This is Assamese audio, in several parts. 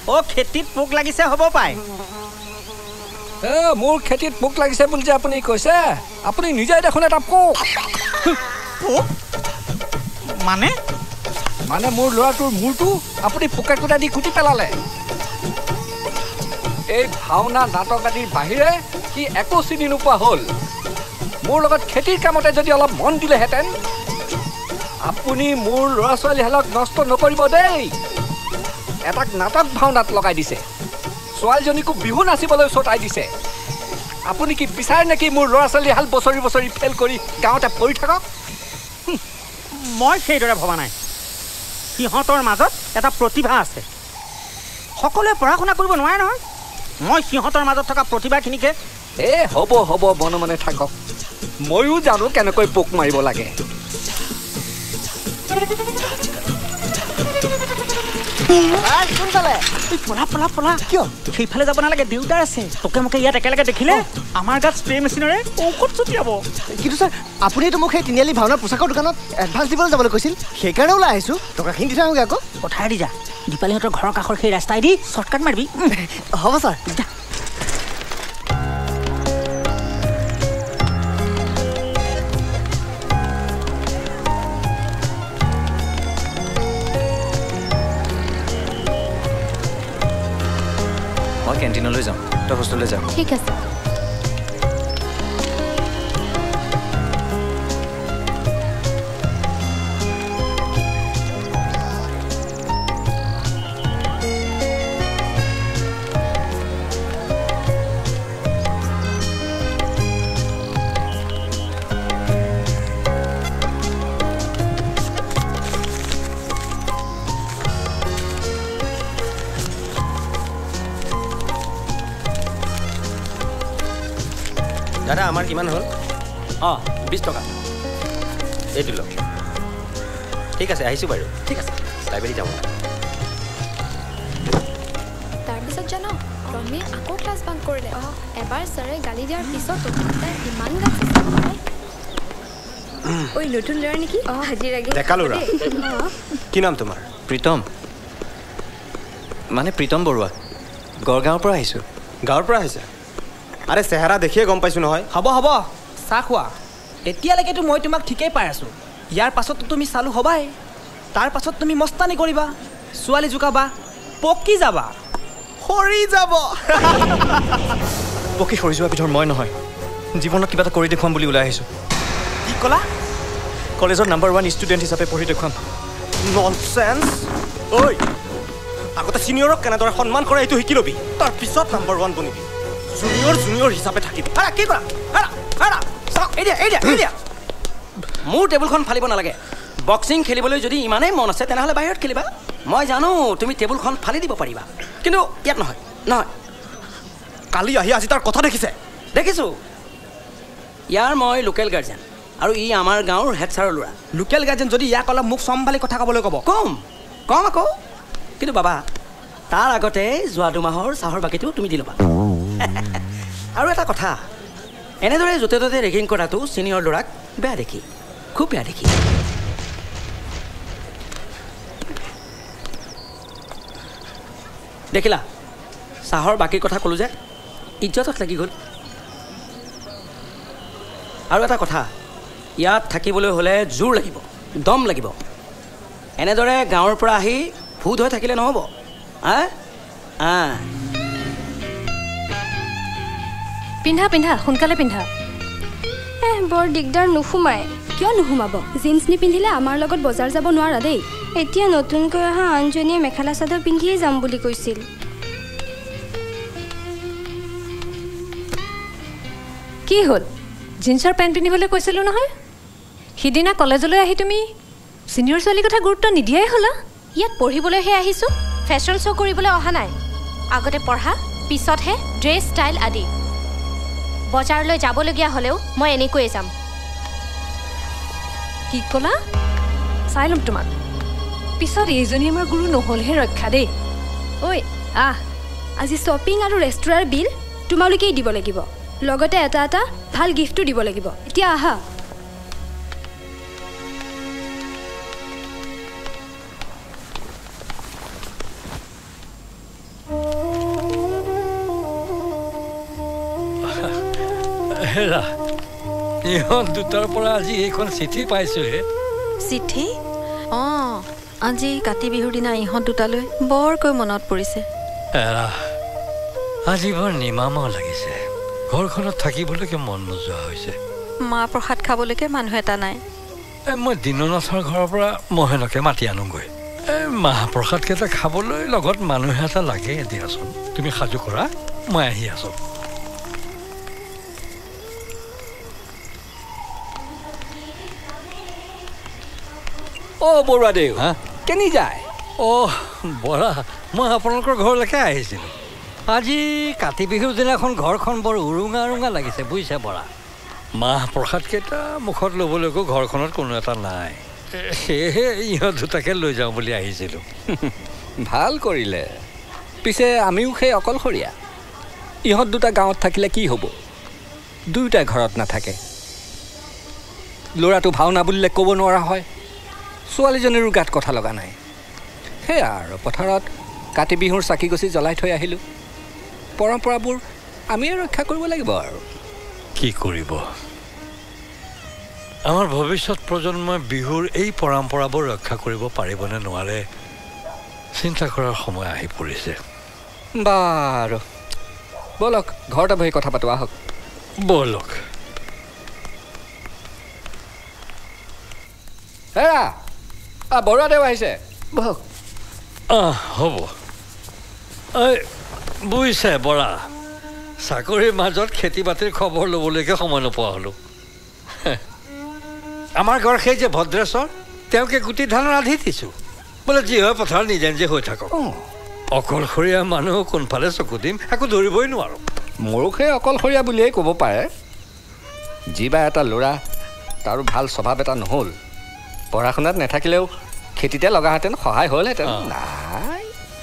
ও খেতিত পোক লাগিছে হ'ব পায় মোৰ খেতিত পোক লাগিছে বুলি যে আপুনি কৈছে আপুনি নিজে দেখোন এটা পোক মানে মানে মোৰ ল'ৰাটোৰ মূৰটো আপুনি পোকে কোটা দি কুটি পেলালে এই ভাওনা নাটক আদিৰ বাহিৰে সি একো চিনি নোপোৱা হ'ল মোৰ লগত খেতিৰ কামতে যদি অলপ মন দিলেহেঁতেন আপুনি মোৰ ল'ৰা ছোৱালীহালক নষ্ট নকৰিব দেই এটাক নাটক ভাওনাত লগাই দিছে ছোৱালীজনীকো বিহু নাচিবলৈ চতাই দিছে আপুনি কি বিচাৰে নেকি মোৰ ল'ৰা ছোৱালীহাল বছৰি বছৰি ফেল কৰি গাঁৱতে পৰি থাকক মই সেইদৰে ভবা নাই সিহঁতৰ মাজত এটা প্ৰতিভা আছে সকলোৱে পঢ়া শুনা কৰিব নোৱাৰে নহয় মই সিহঁতৰ মাজত থকা প্ৰতিভাখিনিকে হ'ব হ'ব মনে মনে থাকক ময়ো জানো কেনেকৈ পোক মাৰিব লাগে সেইফালে যাব নালাগে দেউতাৰ আছে তোকে মোকে ইয়াত একেলগে দেখিলে আমাৰ গাত স্প্ৰে মেচিনেৰে ঔষধ ছটিয়াব কিন্তু ছাৰ আপুনিতো মোক সেই তিনিআলি ভাওনাৰ পোচাকৰ দোকানত এডভান্স দিবলৈ যাবলৈ কৈছিল সেইকাৰণে ওলাই আহিছোঁ টকাখিনি দি থাকোঁগৈ আকৌ পঠাই দি যা দীপালীহঁতৰ ঘৰৰ কাষৰ সেই ৰাস্তাই দি শ্বৰ্টকাট মাৰিবি হ'ব ছাৰ যা মই কেণ্টিনলৈ যাওঁ তই হোষ্টেললৈ যাওঁ ঠিক আছে দাদা আমাৰ কিমান হ'ল 20 টকা এইটো লওক ঠিক আছে আহিছোঁ বাৰু ঠিক আছে লাইব্ৰেৰী যাওঁ তাৰপিছত জানো ৰমে আকৌ ক্লাছ বাংক কৰিলে এবাৰ ছাৰে গালি দিয়াৰ পিছতো তাই ইমান গাইছে ঐ নতুন ল'ৰা নেকি হাজিৰাগী ডেকা ল'ৰা কি নাম তোমাৰ প্ৰীতম মানে প্ৰীতম বৰুৱা গড়গাঁৱৰ পৰা আহিছোঁ গাঁৱৰ পৰা আহিছে আৰে চেহেৰা দেখিয়ে গম পাইছোঁ নহয় হ'ব হ'ব চাহ খোৱা এতিয়ালৈকেতো মই তোমাক ঠিকেই পাই আছোঁ ইয়াৰ পাছততো তুমি চালু হ'বাই তাৰ পাছত তুমি মস্তানি কৰিবা ছোৱালী জোকাবা পকি যাবা সৰি যাব পকি সৰি যোৱা বিধৰ মই নহয় জীৱনত কিবা এটা কৰি দেখুৱাম বুলি ওলাই আহিছোঁ কি ক'লা কলেজৰ নাম্বাৰ 1 ষ্টুডেণ্ট হিচাপে পঢ়ি দেখুৱাম ননচেন্স ঐ আগতে ছিনিয়ৰক কেনেদৰে সন্মান কৰে এইটো শিকি ল'বি তাৰপিছত নাম্বাৰ 1 বনিবি জুনিয়ৰ হিচাপে থাকিবি কি কৰা মোৰ টেবুলখন ফালিব নালাগে বক্সিং খেলিবলৈ যদি ইমানেই মন আছে তেনেহ'লে বাহিৰত খেলিবা মই জানো তুমি টেবুলখন ফালি দিব পাৰিবা কিন্তু ইয়াত নহয় নহয় কালি আহি আজি তাৰ কথা দেখিছে দেখিছোঁ ইয়াৰ মই লোকেল গাৰ্জেন আৰু ই আমাৰ গাঁৱৰ হেড ছাৰৰ ল'ৰা লোকেল গাৰ্জেন যদি ইয়াক অলপ মোক চম্ভালি কথা ক'বলৈ ক'ব কম আকৌ কিন্তু বাবা তাৰ আগতে যোৱা 2 মাহৰ চাহৰ বাকীটো তুমি দি ল'বা আৰু এটা কথা এনেদৰে য'তে ত'তে ৰেগিং কৰাটো ছিনিয়ৰ ল'ৰাক বেয়া দেখি খুব বেয়া দেখি দেখিলা চাহৰ বাকীৰ কথা ক'লোঁ যে ইজ্জতত লাগি গ'ল আৰু এটা কথা ইয়াত থাকিবলৈ হ'লে জোৰ লাগিব দম লাগিব এনেদৰে গাঁৱৰ পৰা আহি ভূত হৈ থাকিলে নহ'ব পিন্ধা পিন্ধা সোনকালে পিন্ধা বৰ দিগদাৰ নুসুমাই কিয় নুসুমাব জিন্স নিপিন্ধিলে আমাৰ লগত বজাৰ যাব নোৱাৰা দেই এতিয়া নতুনকৈ অহা আনজনীয়ে মেখেলা চাদৰ পিন্ধিয়ে যাম বুলি কৈছিল কি হ'ল জিন্সৰ পেণ্ট পিন্ধিবলৈ কৈছিলোঁ নহয় সিদিনা কলেজলৈ আহি তুমি ছিনিয়ৰ ছোৱালীৰ কথা গুৰুত্ব নিদিয়াই হ'লা ইয়াত পঢ়িবলৈহে আহিছোঁ ফেশ্বন শ্ব' কৰিবলৈ অহা নাই আগতে পঢ়া পিছতহে ড্ৰেছ ষ্টাইল আদি বজাৰলৈ যাবলগীয়া হ'লেও মই এনেকৈয়ে যাম কি ক'লা চাই ল'ম তোমাক পিছত এইজনী আমাৰ গুৰু নহ'লহে ৰক্ষা দেই ঐ আজি শ্বপিং আৰু ৰেষ্টুৰাৰ বিল তোমালোকেই দিব লাগিব লগতে এটা ভাল গিফ্টো দিব লাগিব এতিয়া আহা হেৰা ইহঁত দুটাৰ পৰা আজি এইখন চিঠি পাইছোহে। চিঠি? অঁ, আজি কাতি বিহুৰ দিনা ইহঁত দুটালৈ বৰকৈ মনত পৰিছে। এৰা আজি বৰ নিমামা লাগিছে। ঘৰখনত থাকিবলৈকে মন নোযোৱা হৈছে। মাহ প্ৰসাদ খাবলৈকে মানুহ এটা নাই। মই দীননাথৰ ঘৰৰ পৰা মহেনকে মাতি আনোগৈ। মাহ প্ৰসাদকেইটা খাবলৈ লগত মানুহ এটা লাগে দিয়াচোন। তুমি সাজু কৰা, মই আহি আছো। অ' বৰুৱাদেউ, কেনি যায়? অ' বৰা, মই আপোনালোকৰ ঘৰলৈকে আহিছিলোঁ। আজি কাতি বিহুৰ দিনাখন ঘৰখন বৰ উৰুঙা উৰুঙা লাগিছে বুজিছে বৰা। মাহ প্ৰসাদকেইটা মুখত ল'বলৈকো ঘৰখনত কোনো এটা নাই। সেয়েহে ইহঁত দুটাকে লৈ যাওঁ বুলি আহিছিলোঁ। ভাল কৰিলে। পিছে আমিও সেই অকলশৰীয়া। ইহঁত দুটা গাঁৱত থাকিলে কি হ'ব? দুয়োটাই ঘৰত নাথাকে। ল'ৰাটো ভাওনা বুলিলে ক'ব নোৱাৰা হয়, ছোৱালীজনীৰো গাত কথা লগা নাই। সেয়া আৰু পথাৰত কাতি বিহুৰ চাকি গছি জ্বলাই থৈ আহিলোঁ। পৰম্পৰাবোৰ আমিয়ে ৰক্ষা কৰিব লাগিব আৰু। কি কৰিব? আমাৰ ভৱিষ্যত প্ৰজন্মই বিহুৰ এই পৰম্পৰাবোৰ ৰক্ষা কৰিব পাৰিবনে নোৱাৰে চিন্তা কৰাৰ সময় আহি পৰিছে। বাৰু ব'লক ঘৰতে বহি কথা পাতো আহক। ব'লক। হেৰা বৰুৱাদেউ আহিছে, বহক। হ'ব। এই বুজিছে বৰা, চাকৰিৰ মাজত খেতি বাতিৰ খবৰ ল'বলৈকে সময় নোপোৱা হ'লোঁ। আমাৰ ঘৰ সেই যে ভদ্ৰেশ্বৰ, তেওঁকে গুটি ধানৰ আধি দিছোঁ। বোলে যি হয় পথাৰ নিজে নিজে হৈ থাকক। অকলশৰীয়া মানুহ কোনফালে চকু দিম একো ধৰিবই নোৱাৰোঁ। মোৰো সেই অকলশৰীয়া বুলিয়েই ক'ব পাৰে। যিবা এটা ল'ৰা, তাৰো ভাল স্বভাৱ এটা নহ'ল। পঢ়া শুনাত নাথাকিলেও খেতিতে লগাহেঁতেন সহায় হ'লহেঁতেন। নাই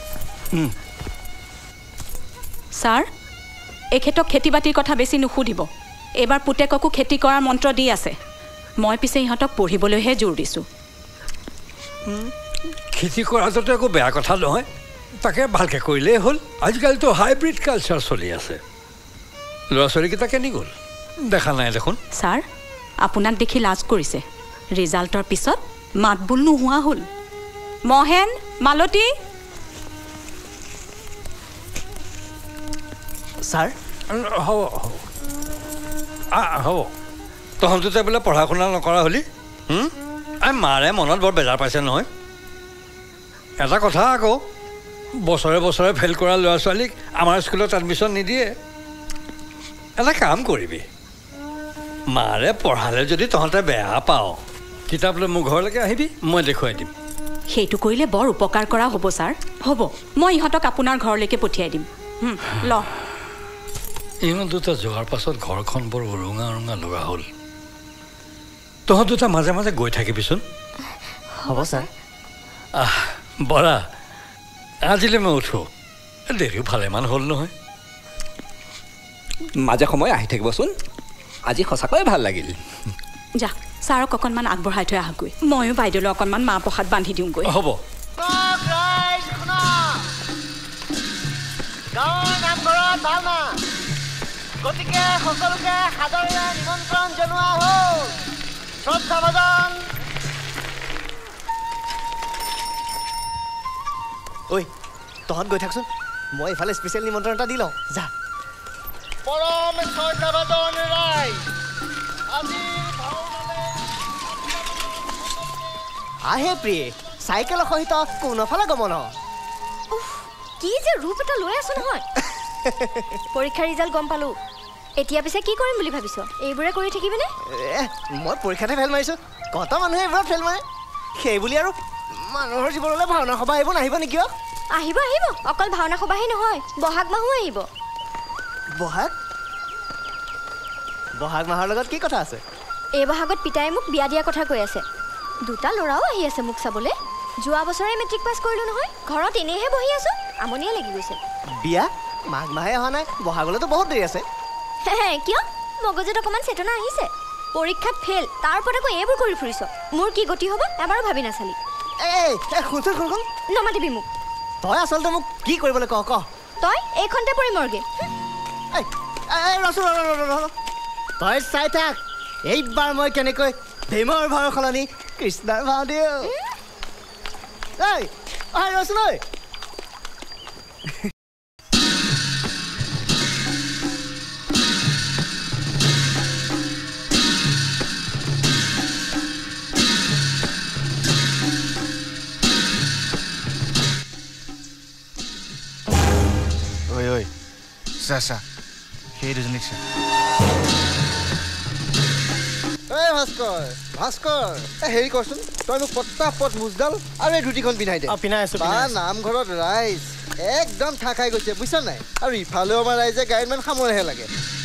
ছাৰ, এখেতক খেতি বাতিৰ কথা বেছি নুসুধিব। এইবাৰ পুতেককো খেতি কৰাৰ মন্ত্ৰ দি আছে। মই পিছে ইহঁতক পঢ়িবলৈহে জোৰ দিছোঁ। খেতি কৰাটোতো একো বেয়া কথা নহয়, তাকে ভালকৈ কৰিলেই হ'ল। আজিকালিতো হাইব্ৰিড কালচাৰ চলি আছে। ল'ৰা ছোৱালীকেইটা কেনি গ'ল দেখা নাই দেখোন। ছাৰ, আপোনাক দেখি লাজ কৰিছে। ৰিজাল্টৰ পিছত মাত বোল নোহোৱা হ'ল। মহেন, মালতী। ছাৰ হ'ব হ'ব। তহঁততে বোলে পঢ়া শুনা নকৰা হ'লি। মাৰে মনত বৰ বেজাৰ পাইছে নহয়। এটা কথা আকৌ, বছৰে বছৰে ফেইল কৰা ল'ৰা ছোৱালীক আমাৰ স্কুলত এডমিশ্যন নিদিয়ে। এটা কাম কৰিবি, মাৰে পঢ়ালে যদি তহঁতে বেয়া পাওঁ, কিতাপ লৈ মোৰ ঘৰলৈকে আহিবি, মই দেখুৱাই দিম। সেইটো কৰিলে বৰ উপকাৰ কৰা হ'ব ছাৰ। হ'ব, মই ইহঁতক আপোনাৰ ঘৰলৈকে পঠিয়াই দিম। ল। ইহঁত দুটা যোৱাৰ পাছত ঘৰখন বৰ উৰুঙা উৰুঙা লগা হ'ল। তহঁত দুটা মাজে মাজে গৈ থাকিবিচোন। হ'ব ছাৰ। বৰা, আজিলৈ মই উঠোঁ, দেৰিও ভালেমান হ'ল নহয়। মাজে সময়ে আহি থাকিবচোন, আজি সঁচাকৈয়ে ভাল লাগিল। যা, ছাৰক অকণমান আগবঢ়াই থৈ আহগৈ। ময়ো বাইদেউলৈ অকণমান মাহ প্ৰসাদ বান্ধি দিওঁগৈ। হ'ব। গতিকে সকলোকে সাদৰেৰে নিমন্ত্ৰণ জনোৱা হ'ল। শ্ৰদ্ধাভাজন। ঐ তহঁত গৈ থাকচোন, মই এইফালে স্পেচিয়েল নিমন্ত্ৰণ এটা দি লওঁ। যা। পৰম শ্ৰদ্ধাভাজন ৰাইজ, আহে প্ৰিয়ে চাইকেলৰ সহিত কোনোফালে গমন। কি যে ৰূপ এটা লৈ আছো নহয়। পৰীক্ষাৰ ৰিজাল্ট গম পালো। এতিয়া পিছে কি কৰিম বুলি ভাবিছ? এইবোৰে কৰি থাকিবিনে? মই পৰীক্ষাতে ফেইল মাৰিছোঁ, কত মানুহে এইবোৰত ফেইল মাৰে। সেই বুলি আৰু মানুহৰ জীৱনলৈ ভাওনা সভা আহিব নাহিব নেকি? আহিব আহিব, অকল ভাওনা সভাহে নহয়, বহাগ মাহো আহিব। বহাগ বহাগ মাহৰ লগত কি কথা আছে? এই বহাগত পিতাই মোক বিয়া দিয়া কথা কৈ আছে। দুটা ল'ৰাও আহি আছে মোক চাবলৈ। যোৱা বছৰে মেট্ৰিক পাছ কৰিলোঁ নহয়, ঘৰত এনেইহে বহি আছোঁ, আমনিয়ে লাগি গৈছে। বিয়া মাঘ মাহে অহা নাই, বহাগলৈতো বহুত দেৰি আছে। কিয়? মগজুত অকণমান চেতনা আহিছে। পৰীক্ষাত ফেইল, তাৰ ওপৰত আকৌ এইবোৰ কৰি ফুৰিছ। মোৰ কি গতি হ'ব এবাৰো ভাবি নাচালি। শুনচোন শুনচোন, নমাতিবি মোক। তই আচলতে মোক কি কৰিবলৈ ক? তই এইখনতে পৰি মৰগে। তই চাই থাক এইবাৰ মই কেনেকৈ ভীমৰ ভাৱৰ সলনি কৃষ্ণৰ ভাও দিওঁ এই ৰচোন ঐ চা সেই দুজনীক চা ভাস্কৰ ভাস্কৰ হেৰি কৰচোন তই মোক পটাপট মুজডাল আৰু এই ধুতিখন পিন্ধাই দে পিন্ধাই আছো নামঘৰত ৰাইজ একদম ঠাই খাই গৈছে বুজিছ নাই আৰু ইফালেও আমাৰ ৰাইজে গাড়ীত মান সামৰেহে লাগে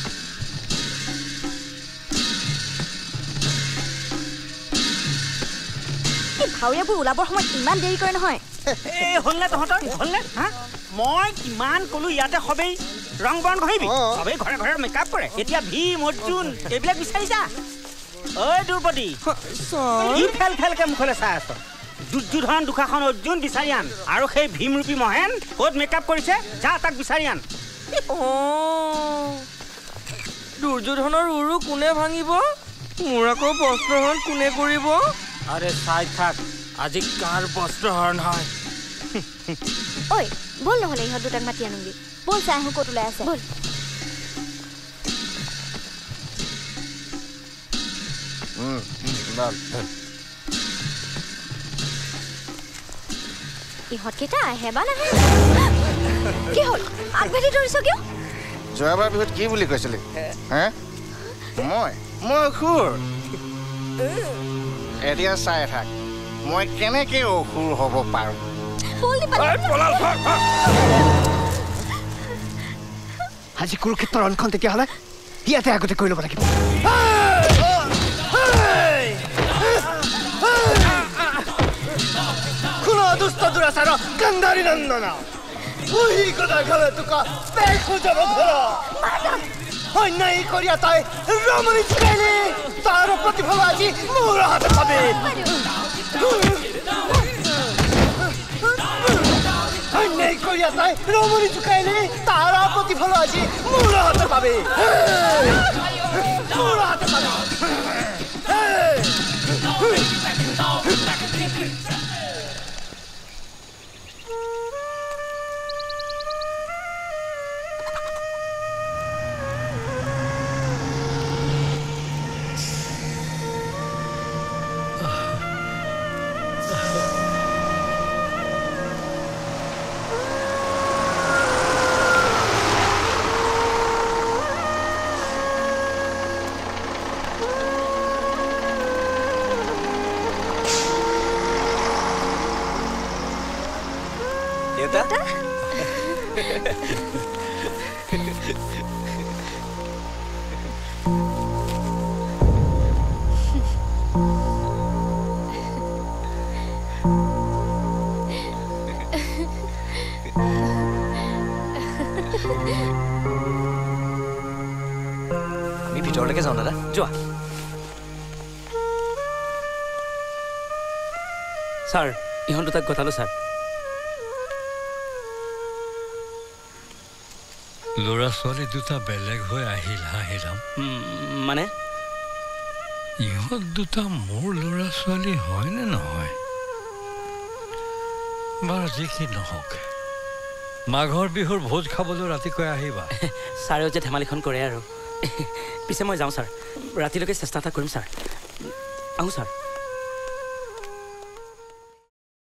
ভাৱৰীয়াবোৰ ওলাবৰ সময়ত ইমান দেৰি কৰে নহয় হ'লনে তহঁতৰ হ'লনে হা মই কিমান ক'লো ইয়াতে সবেই ৰং বৰণ ঘঁহিবি সবেই ঘৰে ঘৰে মেকআপ কৰে এতিয়া ভীম অৰ্জুন এইবিলাক বিচাৰিছা ঐ দ্ৰৌপদী কি ফেল ফেলকে মুখলৈ চাই আছ দুৰ্যোধন দুষাখন অৰ্জুন বিচাৰি আন আৰু সেই ভীমৰূপী মহেন ক'ত মেকআপ কৰিছে যা তাক বিচাৰি আন দুৰ্যোধনৰ উৰু কোনে ভাঙিব মোৰ আকৌ বস্ত্ৰহৰণ কোনে কৰিব আৰে চাই থাক আজি কাৰ বস্ত্ৰহৰণ হয় ঐ বল নহ'লে ইহঁত দুটাক মাতি আনোগৈ বল চাই আহোঁ ক'ত ওলাই আছে বল ইহঁতকেইটা আহে বা নাহে কি হ'ল আগবাঢ়ি ধৰিছ কিয় যোৱাবাৰ বিহুত কি বুলি কৈছিলি মই অসুৰ এতিয়া চাই থাক মই কেনেকে অসুৰ হ'ব পাৰোঁ আজি কুৰুক্ষেত্ৰৰ ৰণখন তেতিয়াহ'লে ইয়াতে আগতে কৰি ল'ব লাগিব কোনো দুষ্ট দুৰাচাৰ গান্ধাৰী নন্দনা অন্যায় কৰিয়া তাই ৰমণী চুকাইলে তাৰ প্ৰতিফল আজি মোৰ হাতে পাবি অন্যায় কৰিয়া তাই ৰমণী চুকাইলে তাৰ প্ৰতিফল আজি মোৰ হাতে পাবি মোৰ হাতে পাবি আমি ভিতৰলৈকে যাওঁ দাদা যোৱা ছাৰ ইহঁত দুটাক গতালো ছাৰ ল'ৰা ছোৱালী দুটা বেলেগ হৈ আহিল হাঁহিৰাম মানে ইহঁত দুটা মোৰ ল'ৰা ছোৱালী হয় নে নহয় বাৰু যি কি নহওক মাঘৰ বিহুৰ ভোজ খাবলৈ ৰাতিকৈ আহিবা ছাৰেও যে ধেমালিখন কৰে আৰু পিছে মই যাওঁ ছাৰ ৰাতিলৈকে চেষ্টা এটা কৰিম ছাৰ আহোঁ ছাৰ